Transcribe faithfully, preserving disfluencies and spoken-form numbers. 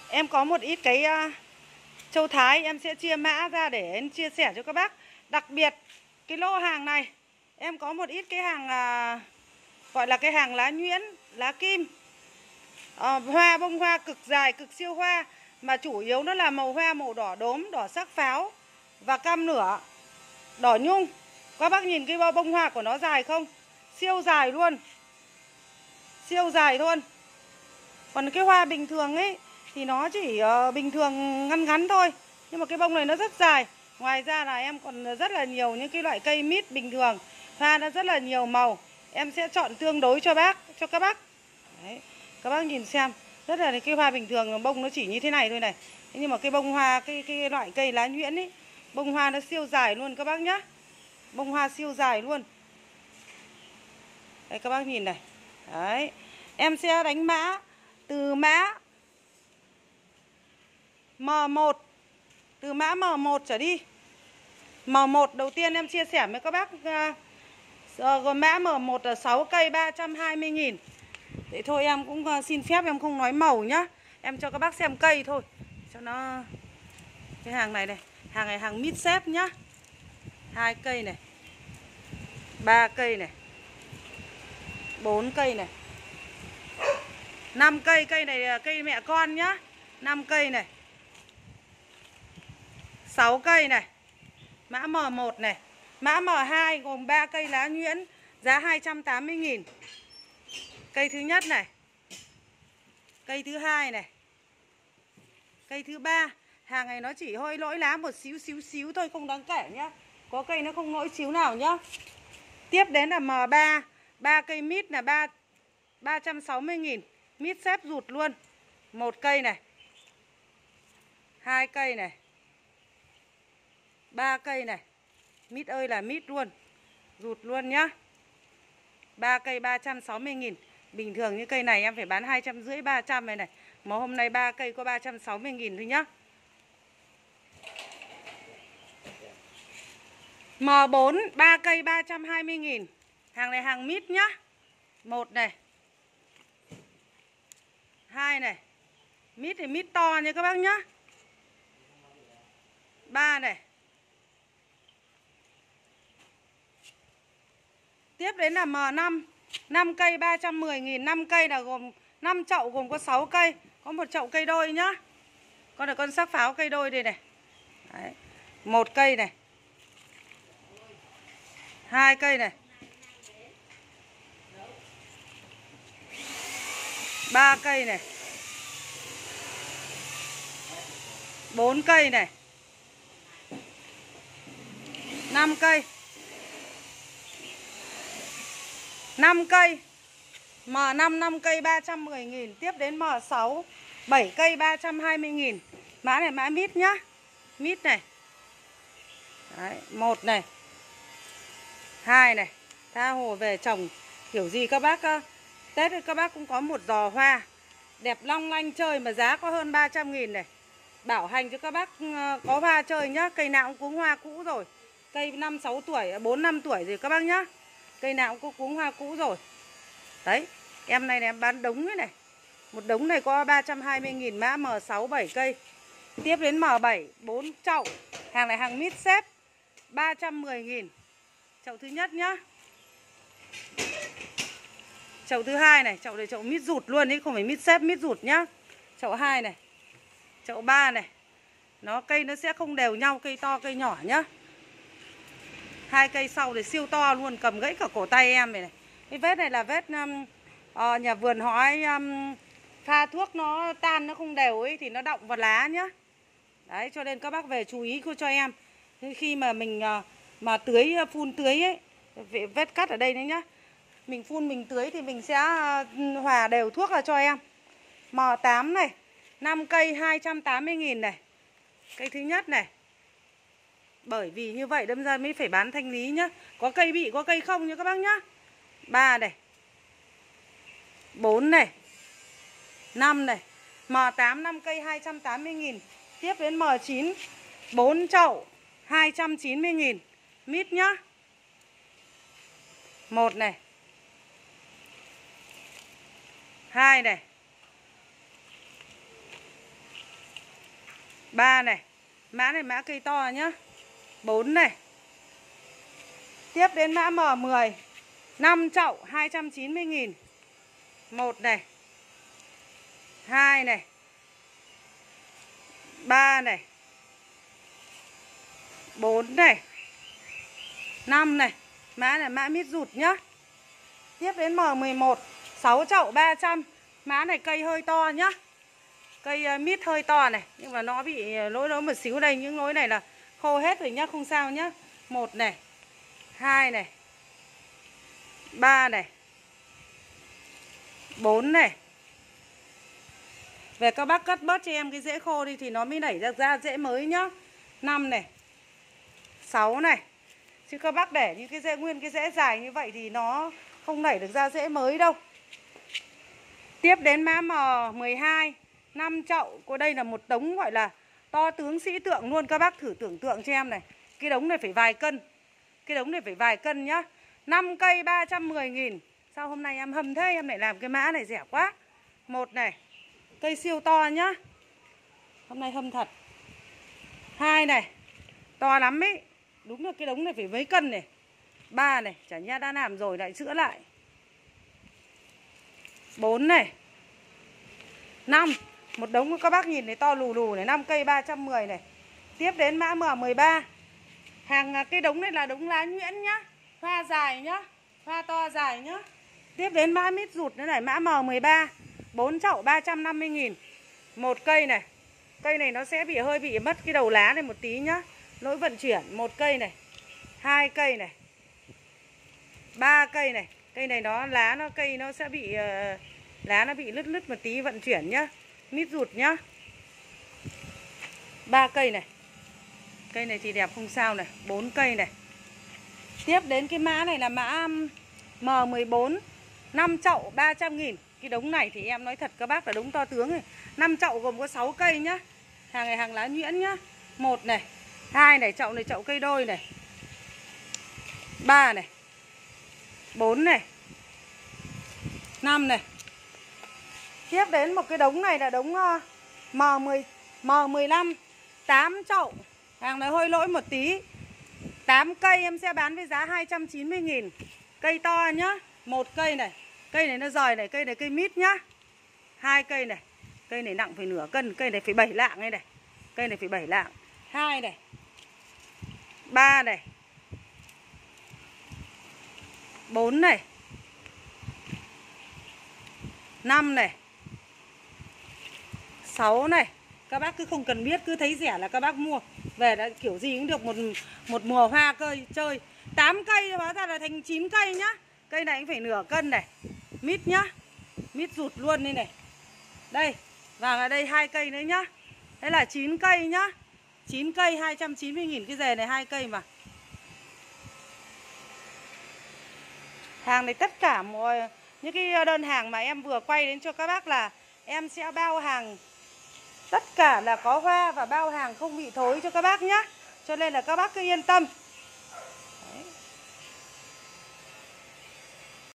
Em có một ít cái uh, châu Thái, em sẽ chia mã ra để em chia sẻ cho các bác. Đặc biệt cái lô hàng này em có một ít cái hàng uh, gọi là cái hàng lá nhuyễn, lá kim, uh, hoa bông hoa cực dài, cực siêu hoa, mà chủ yếu nó là màu hoa màu đỏ đốm, đỏ sắc pháo và cam nửa, đỏ nhung. Các bác nhìn cái bông hoa của nó dài không? Siêu dài luôn, siêu dài luôn. Còn cái hoa bình thường ấy thì nó chỉ uh, bình thường ngắn ngắn thôi, nhưng mà cái bông này nó rất dài. Ngoài ra là em còn rất là nhiều những cái loại cây mít bình thường, hoa nó rất là nhiều màu. Em sẽ chọn tương đối cho bác, cho các bác. Đấy, các bác nhìn xem, rất là cái hoa bình thường bông nó chỉ như thế này thôi này. Thế nhưng mà cái bông hoa, cái cái loại cây lá nhuyễn ấy, bông hoa nó siêu dài luôn các bác nhá. Bông hoa siêu dài luôn. Đây các bác nhìn này. Đấy, em sẽ đánh mã từ mã M một, từ mã M một trở đi. M một đầu tiên em chia sẻ với các bác uh, mã M một là sáu cây ba trăm hai mươi nghìn. Thế thôi em cũng uh, xin phép em không nói màu nhá. Em cho các bác xem cây thôi, cho nó. Cái hàng này này, hàng này hàng mid xếp nhá. Hai cây này, ba cây này, bốn cây này, năm cây. Cây này là cây mẹ con nhá. Năm cây này, sáu cây này, mã M một này. Mã M hai gồm ba cây lá nhuyễn, giá hai trăm tám mươi nghìn. Cây thứ nhất này, cây thứ hai này, cây thứ ba. Hàng này nó chỉ hơi lỗi lá một xíu xíu xíu thôi, không đáng kể nhá. Có cây nó không lỗi xíu nào nhá. Tiếp đến là M ba, ba cây mít là ba ba trăm sáu mươi nghìn. Mít xếp rụt luôn. Một cây này, hai cây này, ba cây này. Mít ơi là mít luôn, rụt luôn nhá. Ba cây ba trăm sáu mươi nghìn. Bình thường như cây này em phải bán hai trăm rưỡi ba trăm này này. Mà hôm nay ba cây có ba trăm sáu mươi nghìn thôi nhá. M bốn, ba cây ba trăm hai mươi nghìn. Hàng này hàng mít nhá. Một này, hai này. Mít thì mít to nha các bác nhá. Ba này. Tiếp đến là M năm, năm cây ba trăm mười nghìn. Năm cây là gồm năm chậu, gồm có sáu cây. Có một chậu cây đôi nhá. Con là con sắc pháo cây đôi đây này. Đấy. Một cây này, hai cây này, ba cây này, bốn cây này, năm cây, năm cây. M năm, năm cây ba trăm mười nghìn. Tiếp đến M sáu, bảy cây ba trăm hai mươi nghìn. Mã này mã mít nhá. Mít này. Đấy, một này, hai này. Tha hồ về trồng kiểu gì các bác uh, Tết các bác cũng có một giò hoa đẹp long lanh chơi mà giá có hơn ba trăm nghìn này. Bảo hành cho các bác uh, có hoa chơi nhá. Cây nào cũng cuống hoa cũ rồi. Cây năm sáu tuổi, bốn năm tuổi rồi các bác nhá. Cây nào cũng có cuống hoa cũ rồi. Đấy, em này, này em bán đống ấy này. Một đống này có ba trăm hai mươi nghìn. Mã M sáu, bảy cây. Tiếp đến M bảy, bốn chậu. Hàng này hàng mít xếp, ba trăm mười nghìn. Chậu thứ nhất nhá. Chậu thứ hai này, chậu này chậu mít rụt luôn ấy, không phải mít xếp, mít rụt nhá. Chậu hai này, chậu ba này. Nó cây nó sẽ không đều nhau, cây to cây nhỏ nhá. Hai cây sau thì siêu to luôn, cầm gãy cả cổ tay em này này. Cái vết này là vết um, uh, nhà vườn họ ấy, um, pha thuốc nó tan nó không đều ấy thì nó đọng vào lá nhá. Đấy, cho nên các bác về chú ý cho em. Khi mà mình uh, mà tưới, phun tưới ấy, vết cắt ở đây đấy nhá. Mình phun mình tưới thì mình sẽ uh, hòa đều thuốc là cho em. M tám này, năm cây hai trăm tám mươi nghìn này. Cây thứ nhất này. Bởi vì như vậy đâm ra mới phải bán thanh lý nhá. Có cây bị, có cây không nha các bác nhá. Ba này, bốn này, năm này. M tám, năm cây hai trăm tám mươi nghìn. Tiếp đến M chín, bốn chậu hai trăm chín mươi nghìn. Mít nhá. Một này, hai này, ba này. Mã này mã cây to nhá. bốn này. Tiếp đến mã M mười. năm chậu hai trăm chín mươi nghìn. một này. hai này. ba này. bốn này. năm này. Mã này mã mít rụt nhá. Tiếp đến M mười một. sáu chậu ba trăm. Mã này cây hơi to nhá. Cây uh, mít hơi to này. Nhưng mà nó bị lỗi lỗi một xíu đây. Những lỗi này là khô hết rồi nhá. Không sao nhá. một này. hai này. ba này. bốn này. Về các bác cắt bớt cho em cái rễ khô đi thì nó mới nảy ra, ra rễ mới nhá. năm này. sáu này. Chứ các bác để những cái rễ nguyên, cái rễ dài như vậy thì nó không nảy được ra rễ mới đâu. Tiếp đến mã M mười hai. năm chậu. Cô đây là một đống gọi là to tướng sĩ tượng luôn. Các bác thử tưởng tượng cho em này. Cái đống này phải vài cân. Cái đống này phải vài cân nhá. năm cây ba trăm mười nghìn. Sao hôm nay em hâm thế, em lại làm cái mã này rẻ quá. một này. Cây siêu to nhá. Hôm nay hâm thật. hai này. To lắm ý. Đúng là cái đống này phải mấy cân này. ba này. Chả nhẽ đã làm rồi lại chữa lại. bốn này. năm. Một đống các bác nhìn này to lù lù này. năm cây ba trăm mười này. Tiếp đến mã M mười ba. Hàng cái đống này là đống lá nhuyễn nhá. Hoa dài nhá. Hoa to dài nhá. Tiếp đến mã mít rụt nữa này. Mã M mười ba. bốn chậu ba trăm năm mươi nghìn. Một cây này. Cây này nó sẽ bị hơi bị mất cái đầu lá này một tí nhá. Lỗi vận chuyển. Một cây này. Hai cây này. Ba cây này. Cây này nó lá nó cây nó sẽ bị uh, lá nó bị lứt lứt một tí, vận chuyển nhá. Mít rụt nhá. Ba cây này. Cây này thì đẹp không sao này. Bốn cây này. Tiếp đến cái mã này là mã M mười bốn. năm chậu ba trăm nghìn. Cái đống này thì em nói thật các bác là đống to tướng này. năm chậu gồm có sáu cây nhá. Hàng này hàng lá nhuyễn nhá. một này. hai này. Chậu này chậu cây đôi này. ba này. bốn này. năm này. Tiếp đến một cái đống này là đống uh, M mười, M mười lăm. tám chậu. Hàng này hơi lỗi một tí. tám cây em sẽ bán với giá hai trăm chín mươi nghìn. Cây to nhá. Một cây này. Cây này nó rời này. Cây này cây mít nhá. Hai cây này. Cây này nặng phải nửa cân. Cây này phải bảy lạng đây này. Cây này phải bảy lạng. Hai này. Ba này. Bốn này. Năm này. Sáu này. Các bác cứ không cần biết, cứ thấy rẻ là các bác mua. Về đã kiểu gì cũng được một một mùa hoa cây chơi. tám cây hóa ra là thành chín cây nhá. Cây này cũng phải nửa cân này. Mít nhá. Mít rụt luôn đây này. Đây. Và ở đây hai cây nữa nhá. Đây là chín cây nhá. chín cây hai trăm chín mươi nghìn cái dề này, hai cây mà. Hàng này tất cả mọi những cái đơn hàng mà em vừa quay đến cho các bác là em sẽ bao hàng tất cả là có hoa và bao hàng không bị thối cho các bác nhá. Cho nên là các bác cứ yên tâm.